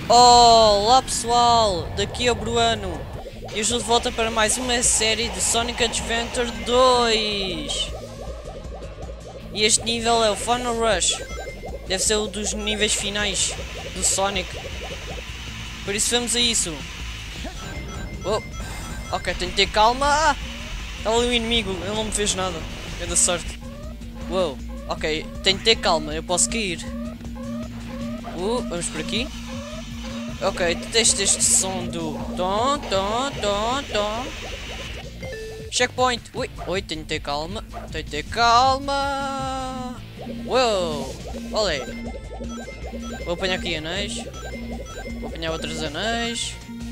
Olá pessoal, daqui é o Bruano e eu estou de volta para mais uma série de Sonic Adventure 2. E este nível é o Final Rush, deve ser um dos níveis finais do Sonic, por isso vamos a isso. Oh, ok, tenho que ter calma. Estava ali o inimigo, ele não me fez nada, é da sorte. Uou, ok, tenho que ter calma, eu posso cair. Vamos por aqui. Ok, detesto este som do tom, tom, tom, tom. Checkpoint. Ui, tenho que ter calma. Tenho que ter calma. Uou, olé. Vou apanhar aqui anéis. Vou apanhar outros anéis.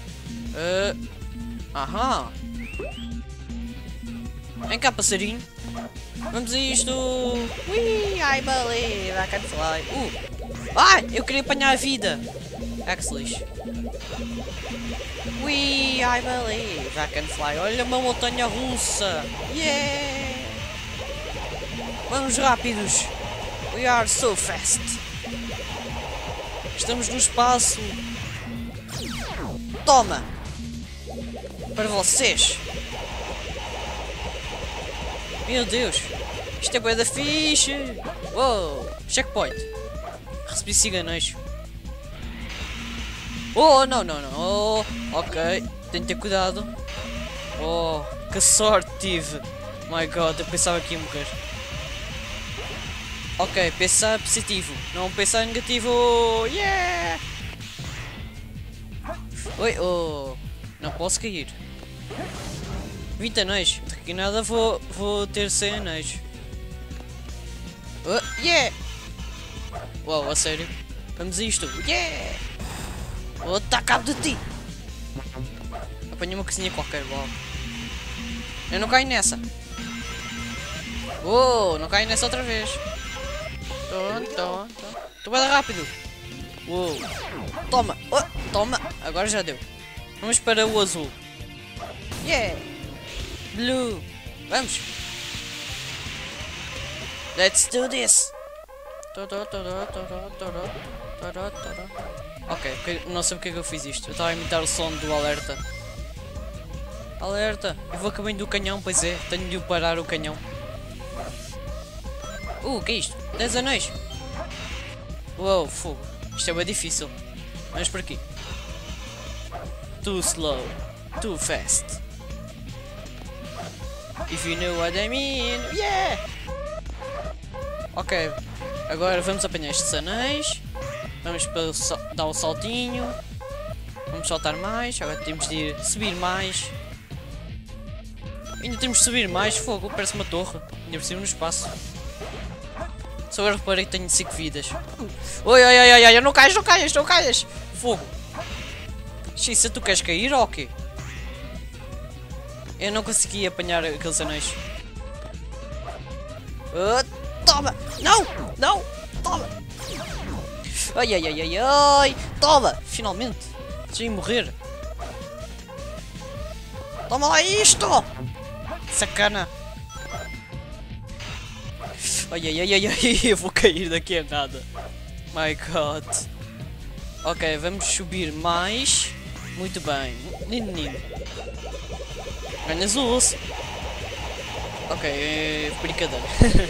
Aham. Vem cá, passarinho. Vamos a isto. Ui, I believe I can fly. Eu queria apanhar a vida. Axlis. I believe I can fly. Olha uma montanha russa. Yeah! Vamos rápidos. We are so fast. Estamos no espaço. Toma! Para vocês. Meu Deus. Isto é bué da fixe. Uou! Checkpoint. Recebi ciganejo. Oh, não. Oh, ok. Tenho que ter cuidado. Oh, que sorte tive. My God, eu pensava que ia morrer. Ok, pensar positivo. Não pensar negativo. Yeah! Oi, oh. Não posso cair. 20 anéis. Daqui nada vou ter 100 anéis. Yeah! Uau, a sério? Vamos a isto. Yeah! Vou dar cabo de ti! Apanhei uma coisinha qualquer, logo. Eu não caio nessa. Não caio nessa outra vez. Estou bem rápido. Toma! Toma! Agora já deu. Vamos para o azul. Yeah! Blue! Vamos! Let's do this! Ok, não sei porque é que eu fiz isto. Eu estava a imitar o som do alerta. Alerta! Eu vou a caminho do canhão, pois é. Tenho de parar o canhão. O que é isto? 10 anéis! Uou, fogo. Isto é bem difícil. Vamos por aqui. Too slow. Too fast. If you know what I mean. Yeah! Ok. Agora vamos apanhar estes anéis. Vamos para dar um saltinho. Vamos saltar mais. Agora temos de subir mais. Ainda temos de subir mais. Fogo, parece uma torre. Ainda por cima no espaço. Só agora reparei que tenho 5 vidas. Oi, não caias. Fogo. Xissa, tu queres cair ou o quê? Eu não consegui apanhar aqueles anéis. Toma! Não! Toma! Ai! Toma! Finalmente! Sem morrer! Toma lá isto! Sacana! Ai! Eu vou cair daqui a nada! My God! Ok, vamos subir mais. Muito bem. Lindo. Ganha azul. Ok, brincadeira.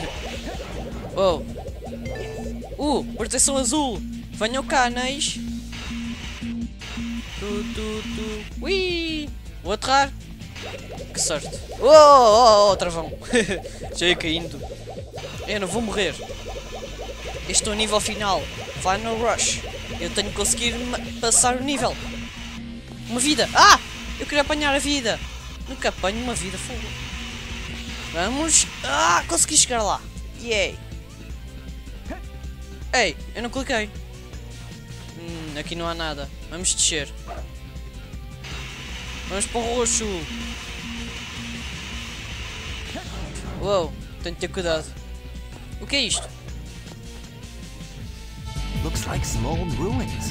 Proteção azul. Venham cá, anéis. Ui! Vou aterrar. Que sorte. Travão. Já ia caindo. Eu não vou morrer. Este é o nível final. Final Rush. Eu tenho que conseguir passar o nível. Uma vida. Eu queria apanhar a vida. Nunca apanho uma vida. Fogo. Vamos. Consegui chegar lá. Yay. Ei, eu não cliquei. Aqui não há nada. Vamos descer. Vamos para o roxo. Uou, tenho que ter cuidado. O que é isto? Looks like some old ruins.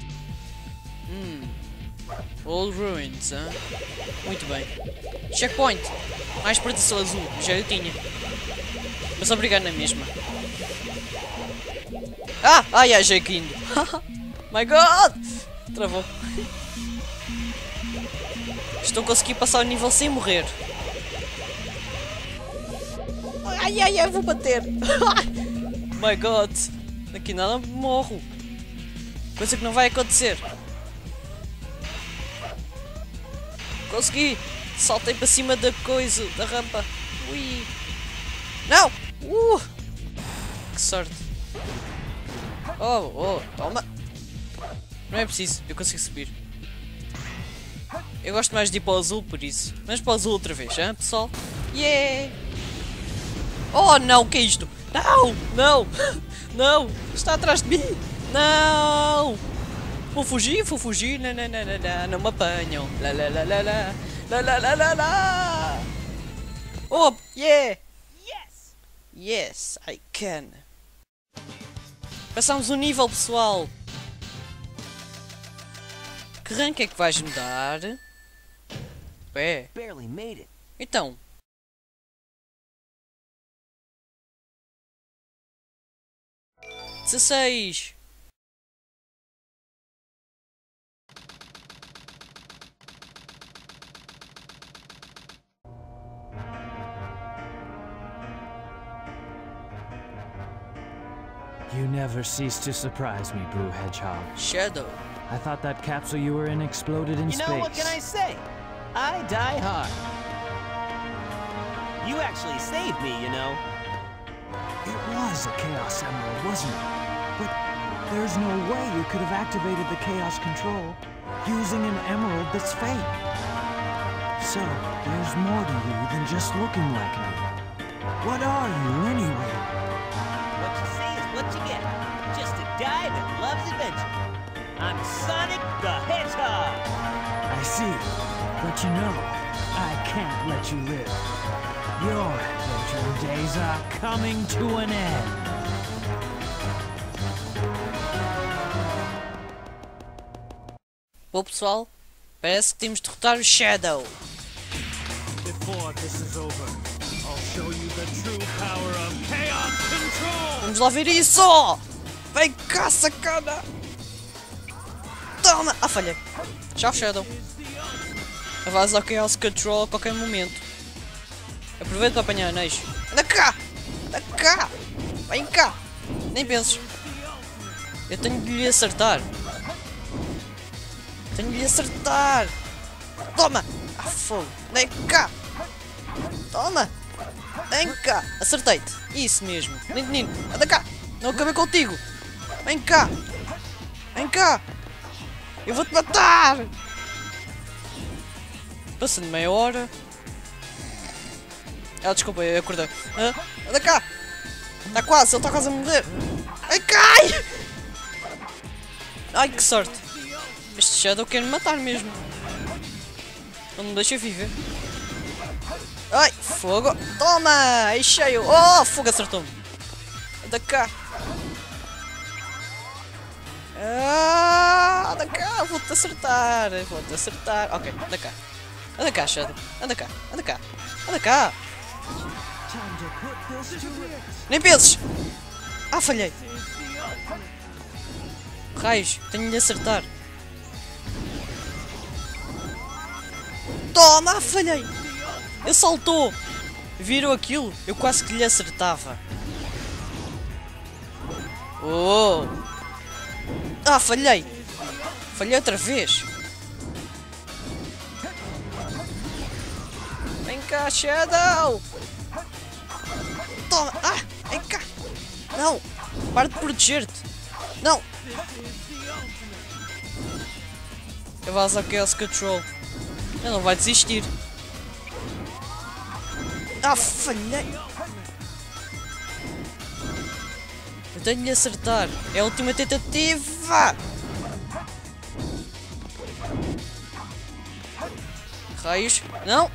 Old ruins, hein? Muito bem. Checkpoint. Mais proteção azul. Já eu tinha. Mas obrigado na mesma. Já caindo. My God! Travou. Estou a conseguir passar o nível sem morrer. Ai, ai, ai, vou bater. My God. Daqui nada morro. Coisa que não vai acontecer. Consegui. Saltei para cima da coisa, da rampa. Ui. Não. Que sorte. Oh, toma. Não é preciso, eu consigo subir. Eu gosto mais de ir para o azul por isso. Vamos para o azul outra vez, hein, pessoal? Yeah! Oh não, o que é isto? Não, não, não, está atrás de mim. Não! Vou fugir, não, não, não, não, não me apanham. Lá, lá, lá, lá, lá, lá, lá, lá, lá, lá. Oh, yeah! Yes! Yes, I can. Passamos um nível, pessoal. Que rank é que vais me dar? É. Barely made it. Então. Dezesseis. You never cease to surprise me, Blue Hedgehog. Shadow. I thought that capsule you were in exploded in You space. know, what can I say? I die hard. You actually saved me, you know. It was a Chaos Emerald, wasn't it? But there's no way you could have activated the Chaos Control using an emerald that's fake. So, there's more to you than just looking like me. What are you, anyway? What you see is what you get. Just a guy that loves adventure. I'm Sonic the Hedgehog. I see. But you know, I can't let you live. Your adventure days are coming to an end. Bom, pessoal, parece que temos de derrotar o Shadow. Before this is over, I'll show you the true power of Chaos Control! Vamos lá ver isso! Vem cá, sacana! Toma! Ah, falhei. Tchau, Shadow. Vais ao Chaos Control a qualquer momento. Aproveita para apanhar anéis. Anda cá! Anda cá! Vem cá! Nem penses. Eu tenho de lhe acertar. Tenho de lhe acertar! Toma! Ah, fogo! Vem cá! Toma! Vem cá! Acertei-te! Isso mesmo! Menino! Anda cá! Não acabei contigo! Vem cá! Vem cá! Eu vou-te matar! Passando meia hora. Ah, desculpa, eu acordei. Anda cá! Está quase, ele está quase a morrer! Ai, cai! Ai, que sorte! Este Shadow quer me matar mesmo. Não me deixa viver. Ai, fogo! Toma! Aí cheio! Oh, fogo acertou-me! Anda cá! Anda cá! Vou-te acertar! Vou-te acertar! Ok, anda cá! Anda cá, Shadow! Anda cá! Anda cá! Anda cá! Nem penses! Ah, falhei! Raios! Tenho de acertar! Toma! Ah, falhei! Ele saltou! Viram aquilo? Eu quase que lhe acertava! Oh! Ah, falhei! Falhei outra vez! Vem cá, Shadow! Toma! Ah! Vem cá! Não! Para de proteger-te! Não! Eu vou usar Chaos Control! Ele não vai desistir! Ah, falhei! Eu tenho de acertar! É a última tentativa! Raios! Não!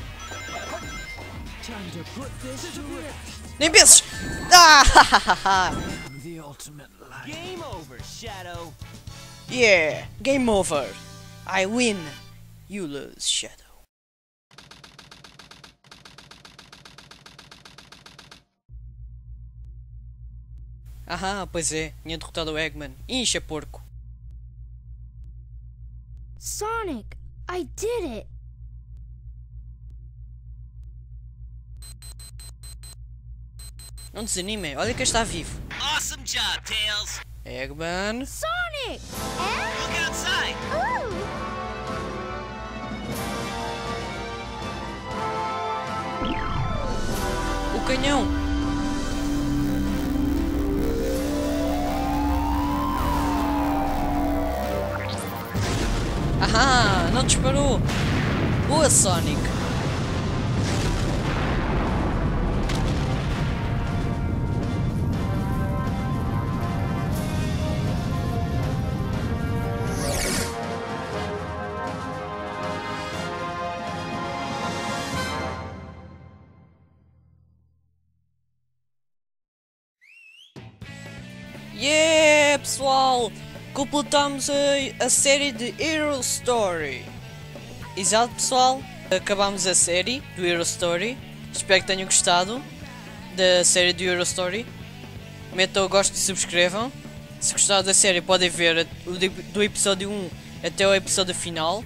Nem penses! Ah! The ultimate light. Game over, Shadow. Yeah! Game over! I win! You lose, Shadow. Aham, pois é, tinha derrotado o Eggman. Incha, porco. Sonic, I did it! Não desanimem, olha quem está vivo. Awesome job, Tails. Eggman. Sonic! Look outside. O canhão. Ah, não disparou. Boa, Sonic. Yeah, pessoal! Completamos a série de Hero Story. Exato, pessoal. Acabamos a série do Hero Story. Espero que tenham gostado da série do Hero Story. Metam o gosto e subscrevam. Se gostaram da série, podem ver do episódio 1 até o episódio final.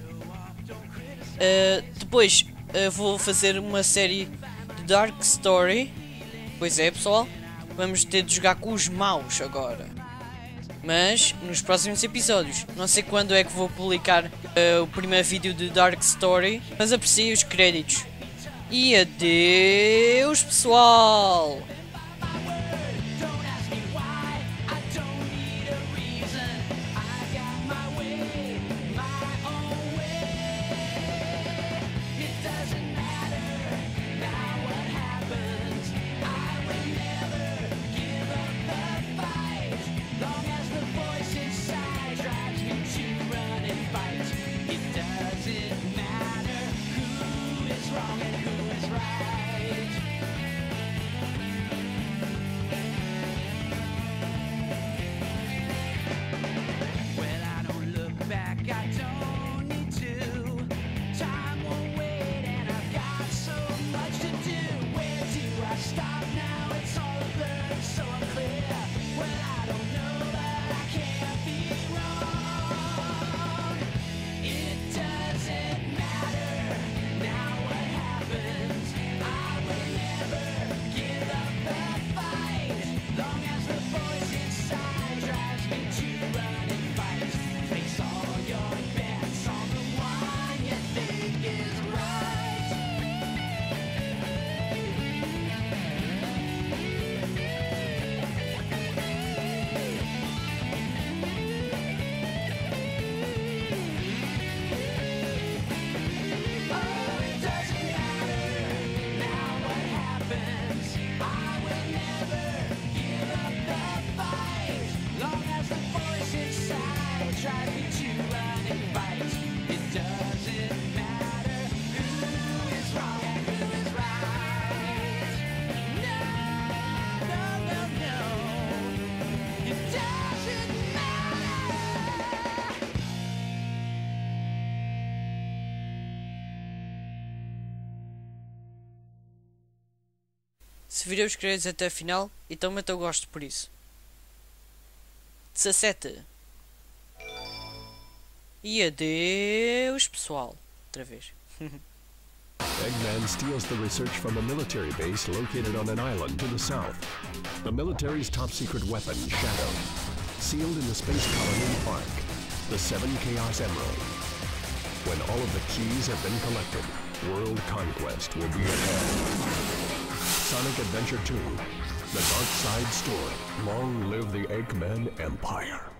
Depois vou fazer uma série de Dark Story. Pois é, pessoal. Vamos ter de jogar com os maus agora. Mas nos próximos episódios. Não sei quando é que vou publicar o primeiro vídeo de Dark Story. Mas apreciem os créditos. E adeus, pessoal! Se viram os créditos até a final, então metam gosto por isso. 17. E adeus, pessoal. Outra vez. Eggman steals the research from a military base located on an island to the south. The military's top-secret weapon, Shadow, sealed in the space colony Ark, the 7 Chaos Emerald. When all of the keys have been collected, world conquest will be at hand. Sonic Adventure 2, The Dark Side Story. Long live the Eggman Empire.